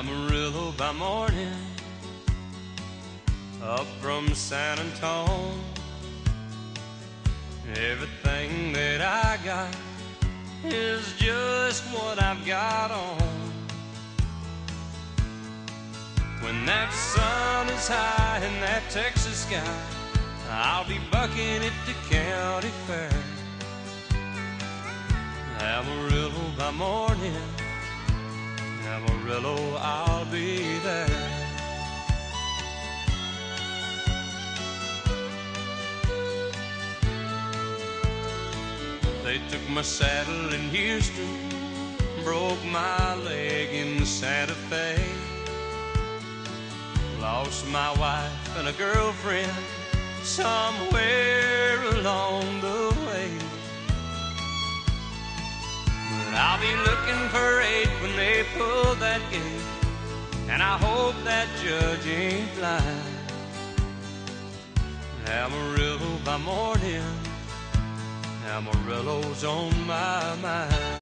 Amarillo by morning, up from San Antone. Everything that I got is just what I've got on. When that sun is high in that Texas sky, I'll be bucking at the county fair. Amarillo by morning, Amarillo, I'll be there. They took my saddle in Houston, broke my leg in Santa Fe. Lost my wife and a girlfriend somewhere along the way. But I'll be looking for 8 when they pull that gate, and I hope that judge ain't blind. Amarillo by morning, Amarillo's on my mind.